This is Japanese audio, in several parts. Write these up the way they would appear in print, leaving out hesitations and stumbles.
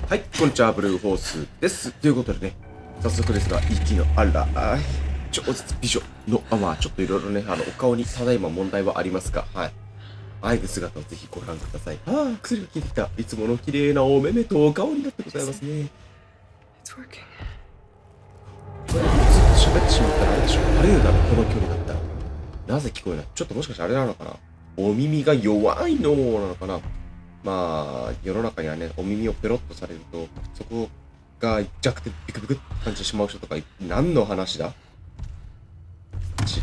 はい、こんにちは、ブルーホースです。ということでね、早速ですが、息の荒い超絶美女の、ちょっといろいろね、お顔にただいま問題はありますが、はい。あえて姿をぜひご覧ください。薬が効いてきた。いつもの綺麗なお目目とお顔になってございますね。これ、ずっと喋ってしまったらあれでしょ。あれだろ、この距離だったら。なぜ聞こえない？ちょっともしかしてあれなのかな？お耳が弱いのなのかな？世の中にはね、お耳をペロッとされると、そこが弱点ビクビクって感じてしまう人とか、何の話だ？こちら。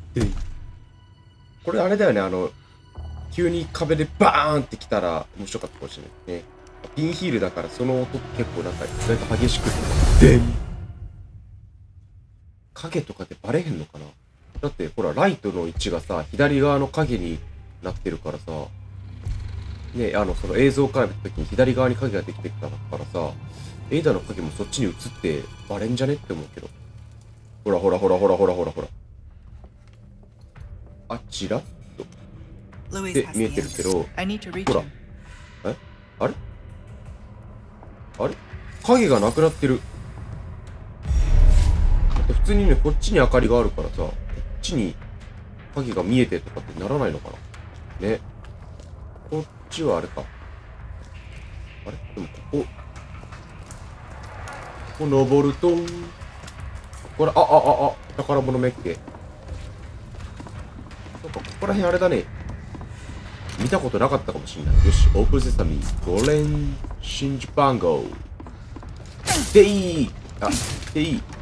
これあれだよね、急に壁でバーンって来たら面白かったかもしれないね。ピンヒールだからその音結構なんか意外と激しくて、影とかでバレへんのかな？だってほら、ライトの位置がさ、左側の影になってるからさ、ね、その映像から見た時に左側に影ができてきたからさ、エイダの影もそっちに映ってバレんじゃねって思うけど。ほらほらほらほらほらほらほら。あちらっと。って見えてるけど、ほら。あれあれ影がなくなってる。だって普通にね、こっちに明かりがあるからさ、こっちに影が見えてとかってならないのかなね。こっちはあれか。あれでもここ登ると、これ、宝物メッケ。なんか、ここら辺あれだね。見たことなかったかもしれない。よし、オープンセサミ、5連真珠番号。でいい。でいい。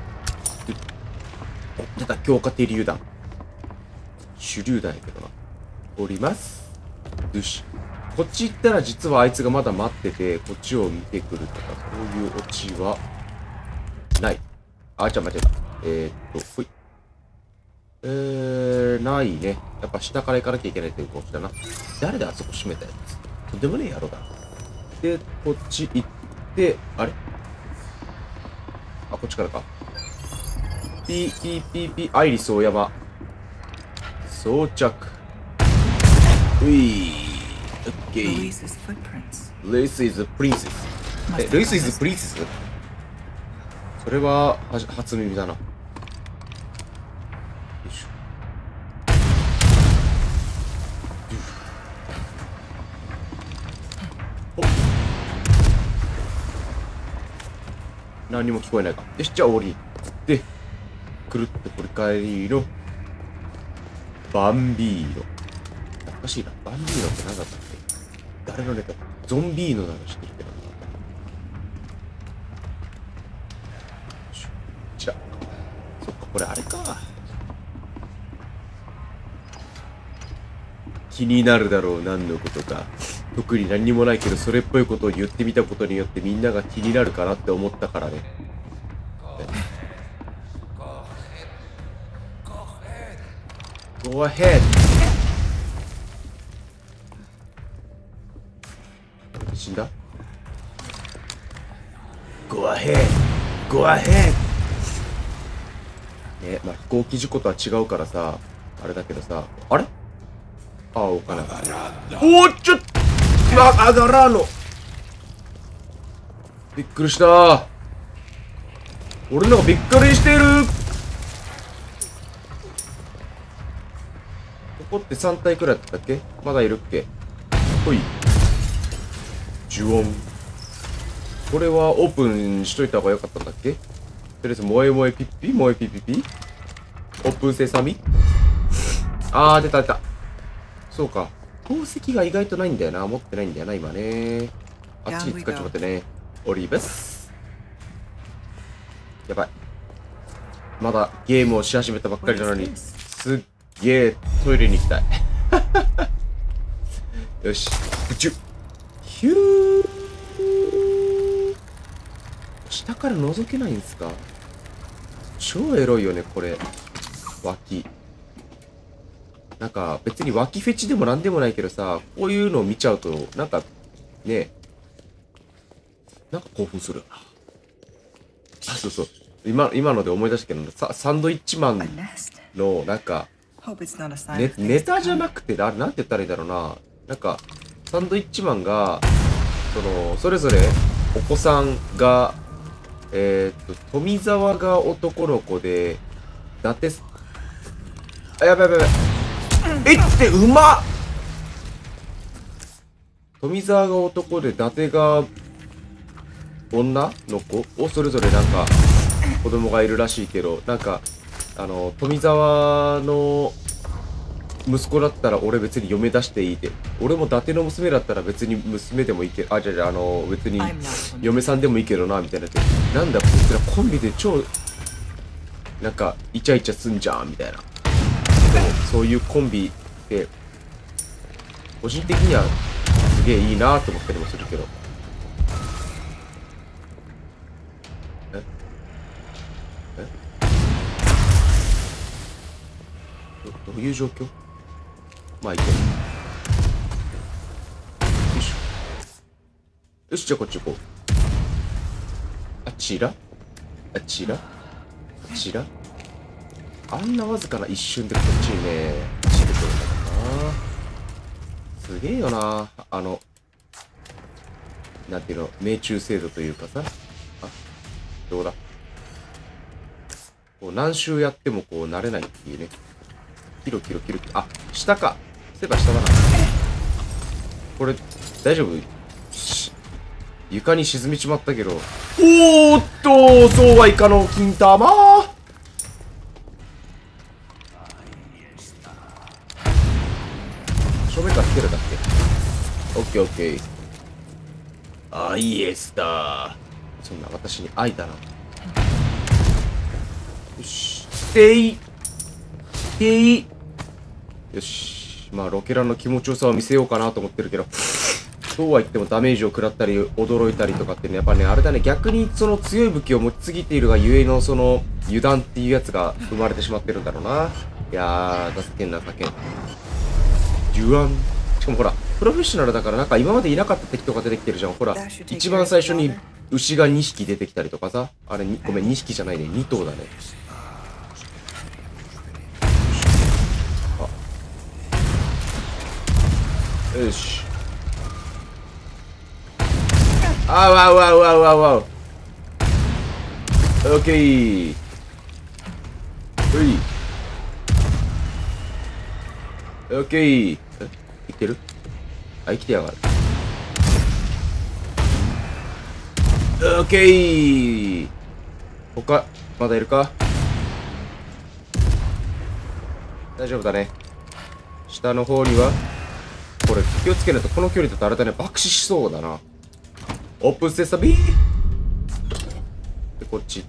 出た、強化手榴弾。手榴弾やけどな。降ります。よし。こっち行ったら実はあいつがまだ待ってて、こっちを見てくるとか、そういうオチは、ない。間違えた。ほい。ないね。やっぱ下から行かなきゃいけないっていうことだな。誰であそこ閉めたやつ？とんでもねえ野郎だ。で、こっち行って、あれ？こっちからか。ピー、アイリスオーヤマ。装着。うい。オッケー。ルイス is princess。ルイス is princess？ それは、初耳だな。よいしょ。何にも聞こえないか。よし、じゃあ降りて、くるっと振り返りの、バンビーノ。懐かしいな。バンビーノって何だったっけ？誰のネタ？ゾンビーノなの知ってるけどな。こちら。そっか、これあれか。気になるだろう、何のことか。特に何にもないけど、それっぽいことを言ってみたことによってみんなが気になるかなって思ったからね。Go ahead. 死んだ？ Go ahead. Go ahead. ね、飛行機事故とは違うからさ、あれだけどさ、あれ？おかない。ちょっとアガラーノ。びっくりした。俺のがびっくりしてる。ここって3体くらいだったっけ？まだいるっけ？ほい。呪音。これはオープンしといた方がよかったんだっけ？とりあえず、萌え萌えピッピ萌えピピピオープンセサミ出た出た。そうか。宝石が意外とないんだよな。持ってないんだよな、今ね。あっちに使っちゃってね。オリバス。やばい。まだゲームをし始めたばっかりなのに、すっげえトイレに行きたい。よし。ヒュー。下から覗けないんすか？超エロいよね、これ。脇。なんか別に脇フェチでもなんでもないけどさ、こういうのを見ちゃうと、なんか、ね、なんか興奮するよな。そうそう。今ので思い出したけど、サンドイッチマンの、なんか、ネタじゃなくて、あれなんて言ったらいいんだろうな。なんか、サンドイッチマンが、 それぞれお子さんが、富澤が男の子で、伊達、あ、やばいやばいやばい。ってうまっ。富澤が男で伊達が女の子をそれぞれなんか子供がいるらしいけど、なんか、富澤の息子だったら俺別に嫁出していいって。俺も伊達の娘だったら別に娘でもいいけど、別に嫁さんでもいいけどな、みたいな。なんだ、こいつらコンビで超、なんか、イチャイチャすんじゃん、みたいな。でも、そういうコンビって、個人的にはすげえいいなと思ったりもするけど。どういう状況？まあいいけど。よいしょ。よし、じゃあこっち行こう。あちらあちらあちらあんなわずかな一瞬でこっちにね、走ってくるんだからな。すげえよな。なんていうの、命中精度というかさ。あ、どうだ。こう何周やってもこう慣れないっていうね。キロキロキロキロ。あ、下か。そういえば下だな。これ、大丈夫？床に沈みちまったけど。おーっと、そうはいかの金玉。正面から来てるだっけ？オッケーオッケー。あ、イエスだ。そんな私に愛だな。よし。よし。まあ、ロケランの気持ちよさを見せようかなと思ってるけど。そうは言ってもダメージを食らったり、驚いたりとかってね、やっぱね、あれだね、逆にその強い武器を持ちすぎているがゆえのその油断っていうやつが生まれてしまってるんだろうな。いやー、情けん。油断。しかもほら、プロフェッショナルだからなんか今までいなかった敵とか出てきてるじゃん。ほら、一番最初に牛が2匹出てきたりとかさ。あれ、ごめん、2匹じゃないね。2頭だね。あ。よし。あわう。オッケー。ほい。オッケー。生きてる？あ、生きてやがる。オッケー。他、まだいるか？大丈夫だね。下の方には、これ気をつけないとこの距離だとあれだね、爆死しそうだな。オープンセサビーで、こっち行って、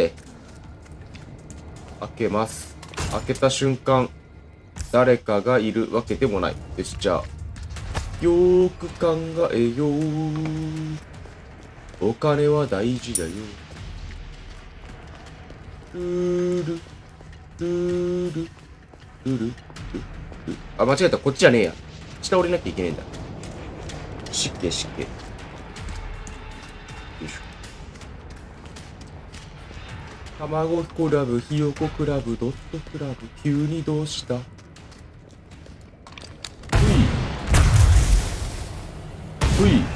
開けます。開けた瞬間、誰かがいるわけでもない。よし、じゃあ、よーく考えよう。お金は大事だよ。ルール、ルール、ルール、あ、間違えた。こっちじゃねえや。下降りなきゃいけねえんだ。湿気。よいしょ。卵クラブ、ひよこクラブ、ドットクラブ、急にどうした？ふい。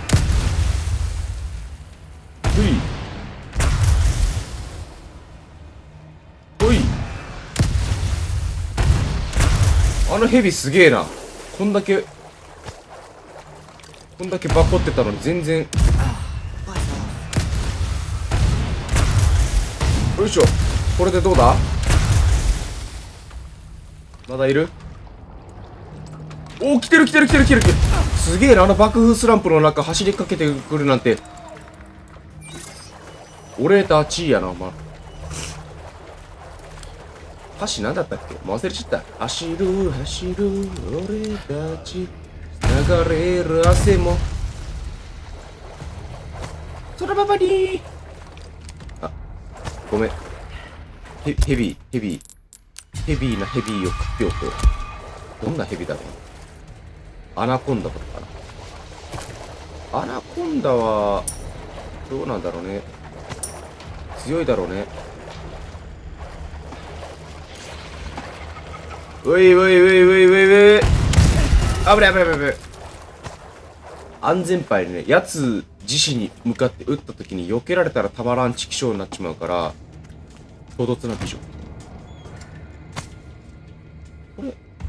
あのヘビすげえな。こんだけバコってたのに全然。よいしょ。これでどうだ？まだいる？おお、来てる。すげえな、あの爆風スランプの中走りかけてくるなんて。俺たちやな、お前。歌詞何だったっけ？もう忘れちゃった。走る、俺たち。流れる汗も。空ばばりー。あ、ごめん。ヘビーなヘビーを食っておこう。どんなヘビだろう。アナコンダとかかな。アナコンダは、どうなんだろうね。強いだろうね。うい。危ない。安全牌でね、やつ自死に向かって撃った時に避けられたらたまらんチキショーになっちまうから、唐突な美女。これ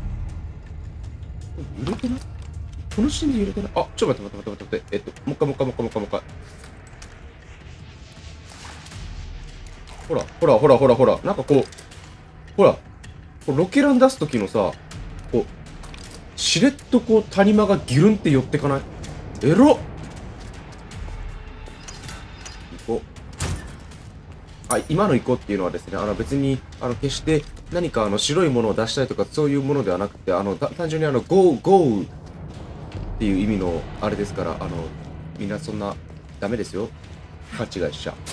揺れてない？この時点で揺れてない？あ、ちょっと待って。もう一回。ほら。なんかこう、ほら、ロケラン出す時のさ、こう、しれっとこう谷間がギュルンって寄ってかない？エロっ！行こう。はい、今の行こうっていうのはですね、別に、決して何か白いものを出したいとかそういうものではなくて、単純にゴーっていう意味のあれですから、みんなそんな、ダメですよ。勘違いしちゃ。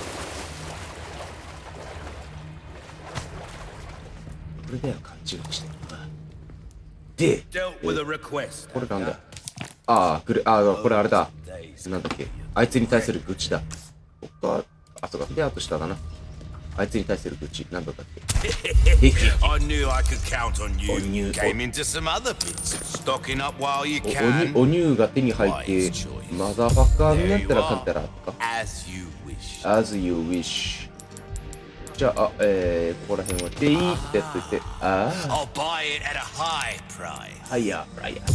これだよ、勘違いしてるのは。で、これなんだ？これあれだ。なんだっけ。あいつに対する愚痴だ。そうか。で、あと下だな。あいつに対する愚痴。なんだったっけ。お乳が手に入って、マザーファッカーになったらかんたらか。as you wish。じゃあ、ここら辺はでいいってやっといて。はいや、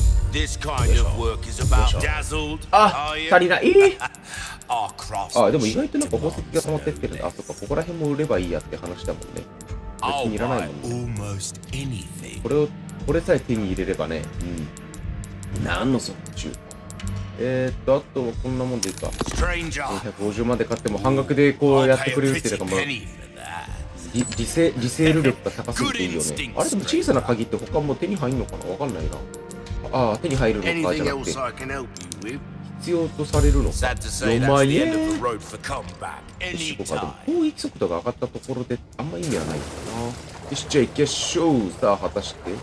足りない。でも意外となんか宝石が溜まってってるんだ。そっか、ここら辺も売ればいいやって話だもんね。別にいらないもんね。これさえ手に入れればね。何のそっちゅう。あとはこんなもんでいいか。450万で買っても半額でこうやってくれるっていうのがもう、リセール力が高すぎていいよね。あれでも小さな鍵って他も手に入んのかな？わかんないな。手に入るのかじゃなくて。必要とされるのか。4万円。よし、でも攻撃速度が上がったところであんま意味はないのかな。よし、じゃあ行きましょう。さあ、果たして。こ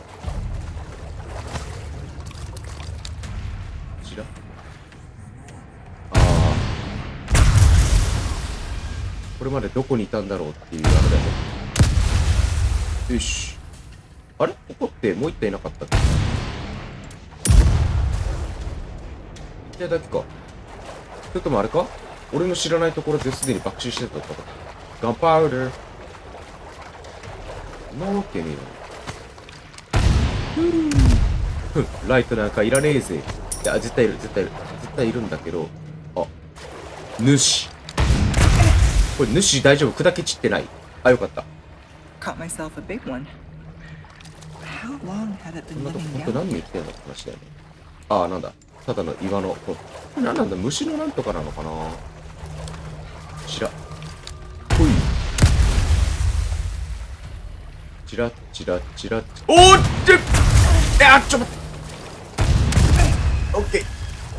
ちら。これまでどこにいたんだろうっていうあれだよ。よし。あれ？ここってもう一体いなかったっけ？一体だけか。それともあれか？俺の知らないところですでに爆死してたとか。ガンパウダー。なわけねえな。ライトなんかいらねえぜ。いや、絶対いるんだけど。主。これ主大丈夫？砕け散ってない？よかった。こんなとこ本当何人生きてんのって話だよね。なんだ。ただの岩の。なんだ、虫のなんとかなのかな。こちら。ほい。チラッ。おーって！ちょっと待って。オッケー。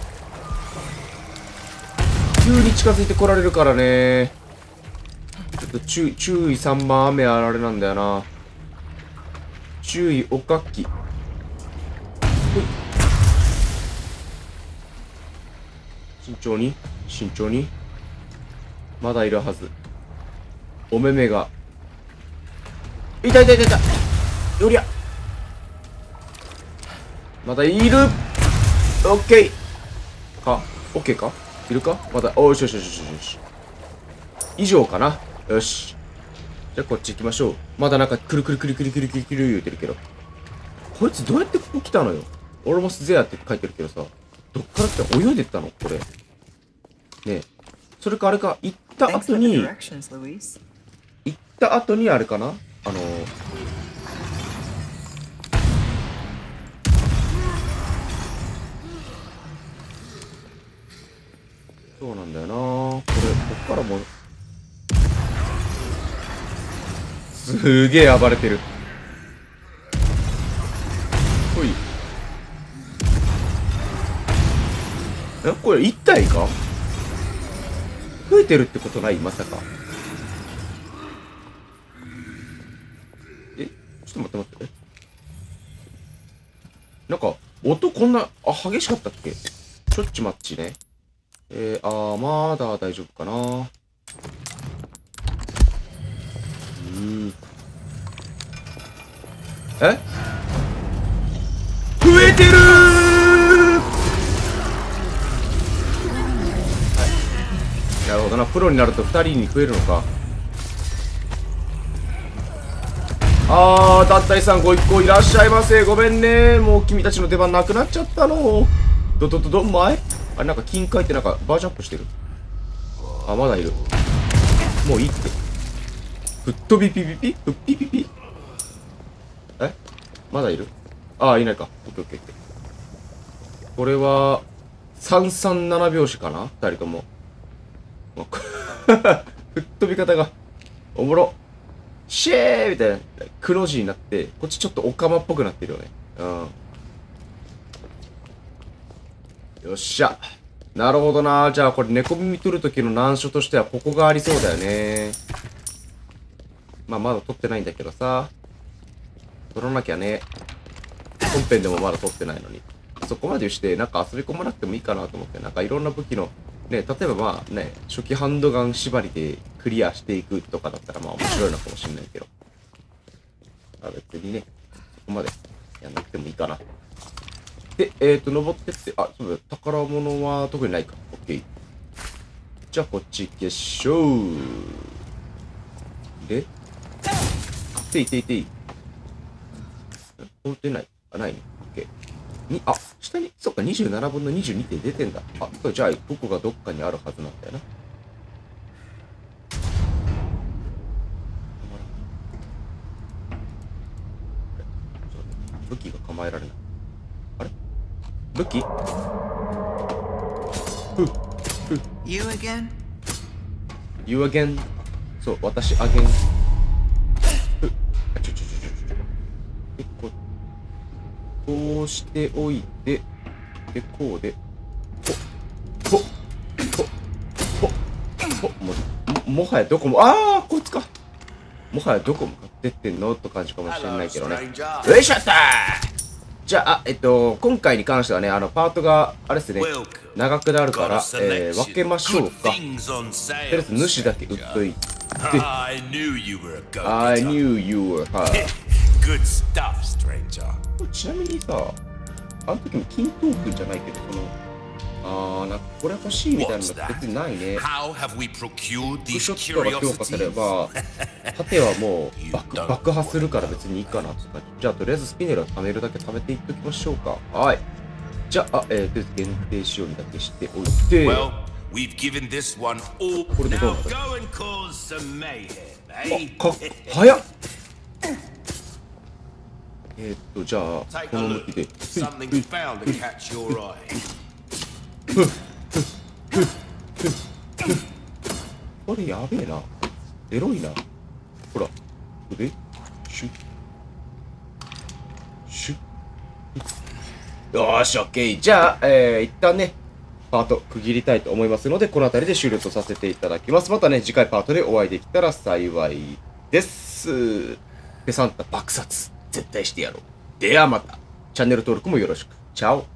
急に近づいてこられるからね。ちょっと注意3番雨あれなんだよな。注意おかき。ほい。慎重に。まだいるはず。お目目が。いた。よりゃ。まだいる。オッケー。オッケーか？いるか？まだ。よし。以上かな。よし。じゃあこっち行きましょう。まだなんかくる言うてるけど。こいつどうやってここ来たのよ。Almost thereって書いてるけどさ。どっから来た？泳いでったの？これ。ねえ。それかあれか、行った後にあれかな？そうなんだよな。こっからもすげえ暴れてる。ほい。これ1体か？増えてるってことない？まさか。ちょっと待って。なんか、音こんな、激しかったっけ？ちょっちマッチね。まだ大丈夫かな。増えてるー！ なるほどな。プロになると2人に増えるのか。団体さんご一行いらっしゃいませ。ごめんね。もう君たちの出番なくなっちゃったの。どんまいあれ、なんか金塊ってなんかバージョンアップしてる。あ、まだいる。もういいって。ふっとびピピピふっぴピピ。えまだいる？いないか。オッケーオッケーオッケー。これは、337拍子かな？二人とも。吹っ飛び方が、おもろ。シェーみたいな、くの字になって、こっちちょっとオカマっぽくなってるよね。よっしゃ。なるほどな。じゃあこれ猫耳取るときの難所としてはここがありそうだよね。まだ取ってないんだけどさ。取らなきゃね。本編でもまだ取ってないのに。そこまでして、なんか遊び込まなくてもいいかなと思って、なんかいろんな武器の、ね、例えば初期ハンドガン縛りでクリアしていくとかだったら面白いのかもしれないけど。別にね、そこまでやんなくてもいいかな。で、登ってって、そうだ、宝物は特にないか。オッケー。じゃあこっち行きましょう。で、てい。登ってない。ないね。オッケー。下に、そっか、27分の22って出てんだ。じゃあ、ここがどっかにあるはずなんだよな。武器が構えられない。あれ武器 You again? You again? そう、私アゲン。こうしておいて、で、こうで、もはやどこも、こいつか。もはやどこ向かってってんのと感じかもしれないけどね。よいしょったー。じゃあ、今回に関してはね、パートが、あれですね、長くなるから、分けましょうか。とりあえず、主だけ売っといて。I knew you were her. Good stuff, stranger. ちなみにさ、あの時も金トークンじゃないけど、なんかこれ欲しいみたいなの別にないね。副ショットが強化すれば、盾はもう爆破するから別にいいかなって感じ。じゃあとりあえずスピネルは貯めるだけ貯めていっときましょうか。はい。じゃあ、とりあえず限定仕様にだけしておいて。これでどうなる？早っ！じゃあ、この向きで。これやべえな。エロいな。ほら。で、シュッ。シュッ。よーし、オッケー。じゃあ、一旦ね、パート区切りたいと思いますので、この辺りで終了とさせていただきます。またね、次回パートでお会いできたら幸いです。ペサンタ爆殺。絶対してやろう。ではまた。チャンネル登録もよろしく。チャオ。